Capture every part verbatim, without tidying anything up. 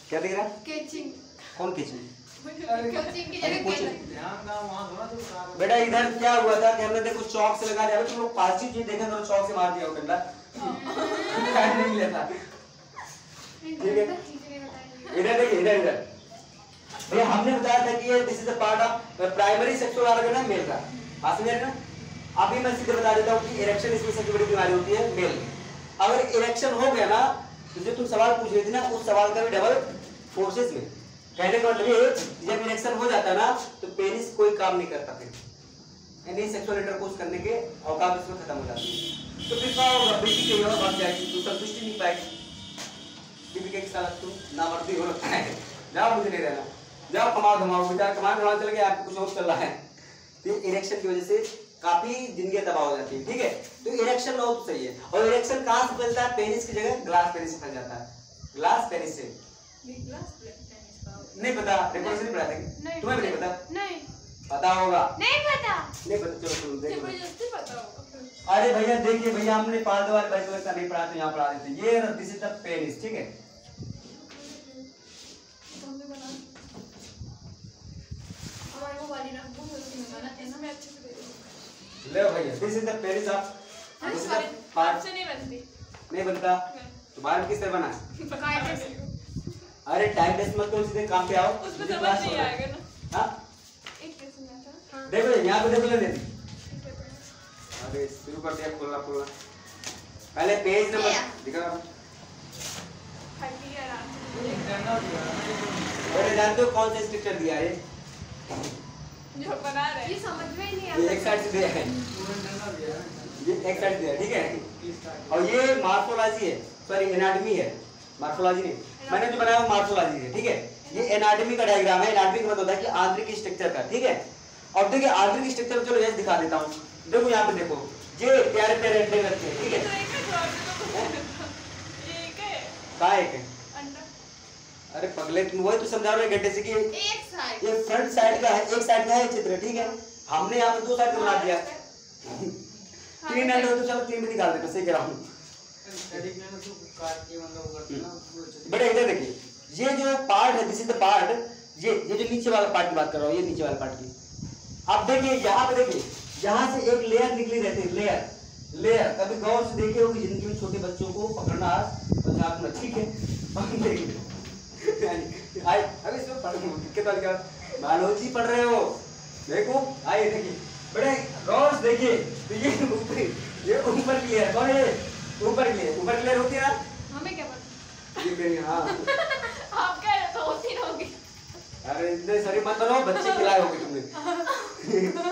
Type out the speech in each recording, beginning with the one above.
क्या दिख रहा है? कैचिंग। कौन कैचिंग? कोचिंग की जगह कैचिंग। बेटा इधर क्या हुआ था कि हमने देखो चौक से लगा दिया, तुम लोग पॉजिटिव चीज देखें तो चौक से मार दिया होगा डंडा। नहीं लेता। ठीक है, इधर देखिए, इधर इधर भैया हमने बताया था कि ये this is the part of primary sexual organ है मेल का। आप समझ रहे ना? अभी मैं सीधे बता देता हूँ कि इरेक्शन इसमें सबसे बड़ी बीमारी होती है मेल। अगर इरेक्शन हो गया ना तो जो तुम सवाल पूछ रही थी ना उस सवाल का भी डबल फोर्सेस में। कहने का मतलब ये जब इरेक्शन हो जाता है ना तो पेनिस कोई काम नहीं करता, फिर यानी सेक्सुअल इंटरकोर्स करने के औकात इसमें खत्म हो जाती है। तो फिर क्या होगा? बेटी के और भाग जाएगी, तू संतुष्टि नहीं पाएगी। बीबी के साथ तुम नामर्दी हो लगता है। जाओ, मुझे नहीं रहना, जाओ कमाओ धमाओ, बेचारा कमाने धमाने चल गया, आपको कुछ और चल रहा है। तो इरेक्शन की वजह से काफी जिंदगी तबाह हो जाती है। ठीक है, तो इरेक्शन ना हो तो सही है। और इरेक्शन कहाँ से फैलता है? पेनिस की जगह ग्लास पेनिस से फैल जाता है। ग्लास पेनिस से नहीं पता? रिपोर्ट से नहीं पढ़ा था? तुम्हें भी नहीं पता? नहीं पता होगा। नहीं पता नहीं पता, चलो तुम देखो। जबरदस्ती पता होगा। अरे भैया देखिए भैया, हमने पाल दो वाले भाई को नहीं पढ़ा तो यहाँ पढ़ा देते। ये दिस इज द पेनिस। ठीक है, हमारे वो वाली ना वो जल्दी मंगाना ऐसा मैं अच्छे से दे दूंगा। ले भैया, this is the penis of part से नहीं बनती। नहीं बनता? तुम्हारे किस तरह बना? पकाए कैसे? अरे टाइम वेस्ट मत करो, सीधे काम पे आओ। उसमें समझ नहीं आएगा ना। हां एक कैसे ना था? देखो यहां पे देखो, ले अरे शुरू कर दिया खोलना खोलना। पहले पेज नंबर दिखा। हटी है आराम से। अरे जानते हो कौन सा स्ट्रक्चर दिया है? जो बना रहे ये समझ में ही नहीं आता। ये एक साइड से दिया है, ये एक साइड दिया है। ठीक है, और ये मार्फोलॉजी है, सॉरी एनाटॉमी है, मार्फोलॉजी नहीं। मैंने जो बनाया वो मार्फोलॉजी है। ठीक है, ये एनाटॉमी का डायग्राम है। एनाटॉमी का मतलब होता है कि आंतरिक स्ट्रक्चर का। ठीक है, और देखिए आंतरिक स्ट्रक्चर चलो यह दिखा देता हूँ। देखो यहाँ पे देखो, ये प्यारे प्यारे अंडे रखते हैं। ठीक है, कहाँ एक है? अरे पगले, तुम वही तो समझा रहे गड्ढे से कि एक साइड, ये फ्रंट साइड का है, एक साइड का है चित्र। ठीक है, हमने यहाँ पे दो साइड का बना दिया। तीन अंडे हो तो चलो तीन भी निकाल देते, सही कह रहा हूँ। बेटा इधर देखिए, ये जो पार्ट है दिस इज द पार्ट, ये ये जो नीचे वाला पार्ट की बात कर रहा हूँ, ये नीचे वाला पार्ट की। अब देखिए यहाँ पे देखिए, यहाँ से एक लेयर निकली रहती है, लेयर लेयर कभी गौर से देखे होगी जिंदगी में छोटे बच्चों को पकड़ना और झाँकना। ठीक है, आई अभी इसमें पढ़ दिक्कत वाली क्या? बायोलॉजी पढ़ रहे हो? देखो आइए देखिए, बड़े गौर से देखिए। तो ये ऊपर, ये ऊपर की लेयर कौन है? ऊपर की लेयर, ऊपर की लेयर होती है ना? हमें क्या पता? ये कहीं हाँ आप कह रहे तो होती ना होगी। अरे इतने सॉरी मत बनो, बच्चे खिलाए होगे तुमने।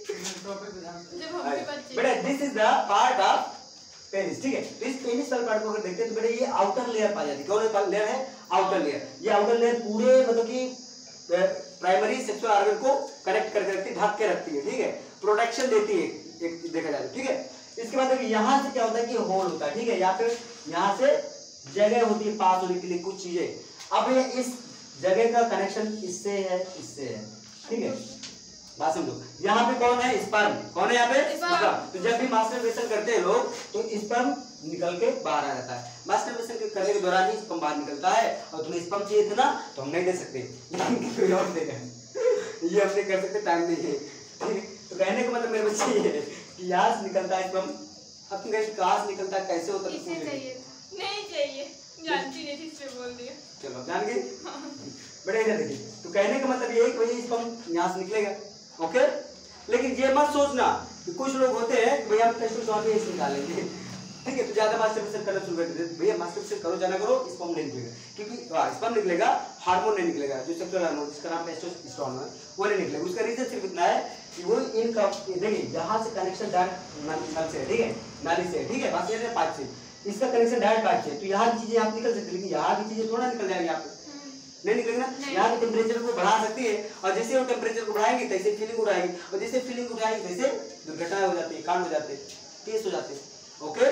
जब हम भी बच्चे। बेटा this is the part of penis. ठीक है, तो इस पेनिस वाले पार्ट को अगर देखते हैं तो बेटा ये आउटर लेयर पाई जाती है। कौन सा लेयर है? Outer layer. ये आउटर लेयर पूरे मतलब कि प्राइमरी सेक्सुअल ऑर्गन को कनेक्ट करके रखती है, ढक के रखती है। ठीक है, प्रोटेक्शन देती है एक देखा जाए। ठीक है, इसके बाद देखिए यहाँ से क्या होता है कि होल होता है। ठीक है, या फिर यहाँ से जगह होती है पास होने के लिए कुछ चीजें। अब ये इस जगह का कनेक्शन इससे है, इससे है। ठीक है, बात समझो। यहाँ पे कौन है? स्पर्म। कौन है यहाँ पे? स्पर्म। तो जब भी मास्टरबेशन करते हैं लोग तो स्पर्म निकल के बाहर आ जाता है। मास्टरबेशन करने के दौरान ही स्पर्म बाहर निकलता है। और तुम्हें स्पर्म चाहिए था ना तो हम नहीं दे सकते, कोई और देगा। ये हमने कर सकते, टाइम नहीं है। तो कहने का मतलब मेरे बच्चे ये है कि यहाँ से निकलता है स्पर्म। अब तुम कहते कहाँ से निकलता है, कैसे होता है? नहीं चाहिए, जानती नहीं थी इसलिए बोल दिया। चलो जान गए। बड़े इधर देखिए, तो कहने का मतलब ये है कि भाई स्पर्म यहाँ से निकलेगा। ओके, लेकिन ये मत सोचना कि कुछ लोग होते हैं कि भैया हम टेस्टोस्टेरोन भी निकालेंगे। ठीक है, तो ज्यादा मास्टरबेशन करना शुरू कर देते, भैया मास्टरबेशन करो जाना करो, स्पर्म नहीं निकलेगा। क्योंकि स्पर्म निकलेगा, हार्मोन नहीं निकलेगा, जो सेक्सुअल हार्मोन जिसका नाम टेस्टोस्टेरोन है वो नहीं निकलेगा। उसका रीजन सिर्फ इतना है कि वो इनका देखिए यहाँ से कनेक्शन डायरेक्ट नल से है। ठीक है, नाली से। ठीक है, बात ये है पाइप से, इसका कनेक्शन डायरेक्ट पाइप से। तो यहाँ की चीजें आप निकल सकती है, लेकिन यहाँ की चीजें थोड़ा निकल जाएगी, आप नहीं निकलेगी ना। यहाँ के टेम्परेचर को बढ़ा सकती है, और जैसे वो टेम्परेचर को बढ़ाएंगे तैसे फीलिंग उड़ाएगी, और जैसे फीलिंग उड़ाएगी तैसे दुर्घटनाएं हो जाती है, कांड हो जाते हैं, केस हो जाते हैं। ओके,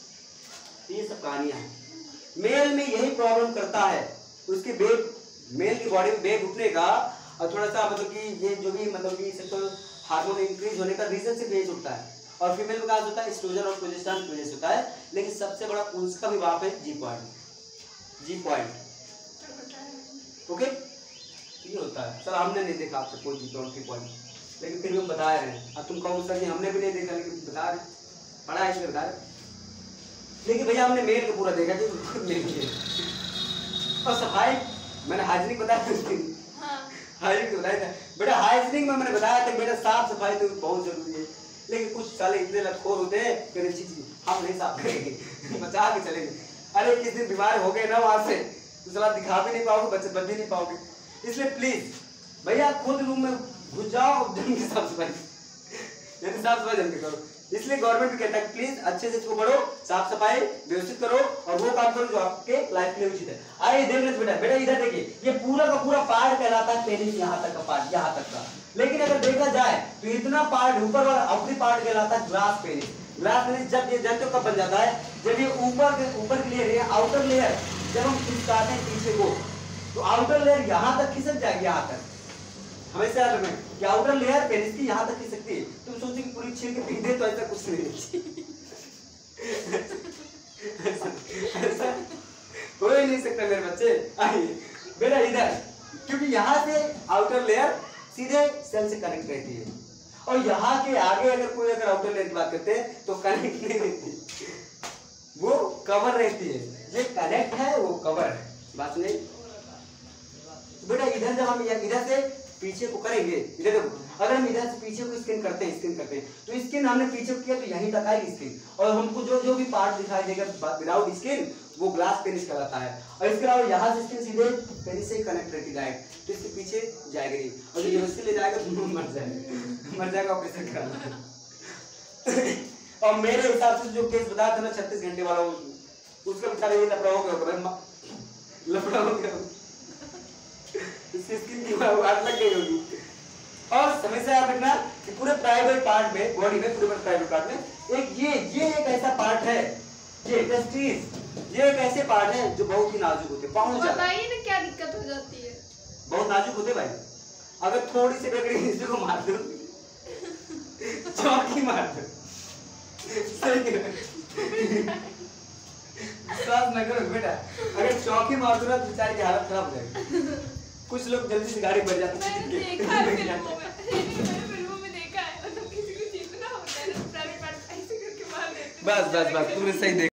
ये सब कहानियां हैं। मेल में यही प्रॉब्लम करता है, उसके बेग मेल की बॉडी में बेग उठने का और थोड़ा सा मतलब कि ये जो भी मतलब कि सेक्सुअल हार्मोन इंक्रीज होने का रीजन से बेज उठता है। और फीमेल में क्या होता है? एस्ट्रोजन और प्रोजेस्टेरोन की वजह से होता है। लेकिन सबसे बड़ा उसका भी बाप है G point. G point okay, ये होता है सर। हमने नहीं देखा आपसे कोई भी पॉइंट, लेकिन फिर भी हम बता रहे हैं। अब तुम कहो सर जी हमने भी नहीं देखा, लेकिन बता रहे पढ़ा है इसलिए बता रहे। लेकिन भैया हमने मेल को पूरा देखा जो खुद मेल किए। और सफाई मैंने हाइजीनिक बताया था, हाइजीनिक बताया था बेटा। हाइजीनिक में मैंने बताया था बेटा साफ सफाई तो बहुत जरूरी है, लेकिन कुछ साले इतने लटखोर होते हैं कि चीज हम नहीं साफ करेंगे बचा के चलेंगे। अरे किस दिन बीमार हो गए ना वहां से तो सलाह दिखा भी नहीं पाओगे, बच्चे बच भी नहीं पाओगे। इसलिए प्लीज भैया खुद रूम में घुस जाओ, जम के साफ सफाई यदि साफ सफाई जम के करो। इसलिए गवर्नमेंट भी कहता है प्लीज अच्छे से इसको बढ़ो, साफ सफाई व्यवस्थित करो और वो काम करो जो आपके लाइफ के लिए उचित है। आइए देख लेते बेटा। बेटा इधर देखिए, ये पूरा का पूरा पार्ट कहलाता है पेनिस, यहाँ तक का पार्ट, यहाँ तक का। लेकिन अगर देखा जाए तो इतना पार्ट ऊपर वाला आउटरी पार्ट कहलाता है ग्लास पेनिस। ग्लास पेनिस जब ये जानते हो कब बन जाता है, जब ये ऊपर के ऊपर की लेयर है आउटर लेयर, जब हम खिसकाते हैं पीछे को तो आउटर लेयर यहाँ तक खिसक जाएगी, यहाँ तक। हमेशा याद रखना कि आउटर लेयर पेनिस की यहाँ तक खिसक सकती है। तुम सोचो कि पूरी छील के पी दे तो ऐसा कुछ नहीं ऐसा हो ही नहीं सकता मेरे बच्चे। आइए बेटा इधर, क्योंकि यहाँ से आउटर लेयर सीधे सेल से कनेक्ट रहती है और यहाँ के आगे अगर कोई अगर आउटर लेयर की बात करते हैं तो कनेक्ट नहीं रहती, वो कवर रहती है। ये कनेक्ट है, वो कवर है, बात नहीं। बेटा इधर जब हम इधर से पीछे को करेंगे, इधर देखो, अगर हम इधर से पीछे को स्किन करते हैं स्किन करते हैं तो स्किन हमने पीछे को किया तो यहीं तक आएगी स्किन, और हमको जो जो भी पार्ट दिखाई देगा विदाउट स्किन वो ग्लास पेनिस कहलाता है। और इसके अलावा यहाँ से स्किन सीधे पेनिस से कनेक्ट रहती डायरेक्ट, तो इसके पीछे जाएगा नहीं, और जो यूनिवर्सिटी ले जाएगा तो मर जाएगा मर जाएगा ऑपरेशन कराना। और मेरे हिसाब से जो केस बताया था ना छत्तीस घंटे वाला, उसका बेचारा ये लफड़ा हो गया, लफड़ा हो गया, इसकी स्किन की आग लग गई होगी। और हमेशा याद रखना कि पूरे प्राइवेट पार्ट में, बॉडी में, पूरे प्राइवेट पार्ट में एक ये ये एक ऐसा पार्ट है, ये टेस्टिस, ये एक ऐसे पार्ट है जो बहुत ही नाजुक होते हैं। पहुंच जाता है, बताइए ना क्या दिक्कत हो जाती है। बहुत नाजुक होते भाई। अगर थोड़ी सी गड़बड़ी इसी को मार दो, चौकी मार दो, सही विश्वास न करो बेटा, अगर चौकी मार दो ना तो बेचारे की हालत खराब हो जाएगी। कुछ लोग जल्दी से गाड़ी बढ़ जाते हैं। मैंने देखा है फिल्मों में, मैंने फिल्मों में देखा है, मतलब किसी को जीतना होता है ना प्राइवेट पार्ट ऐसे करके मार देते हैं। बस बस बस तुमने सही देखा।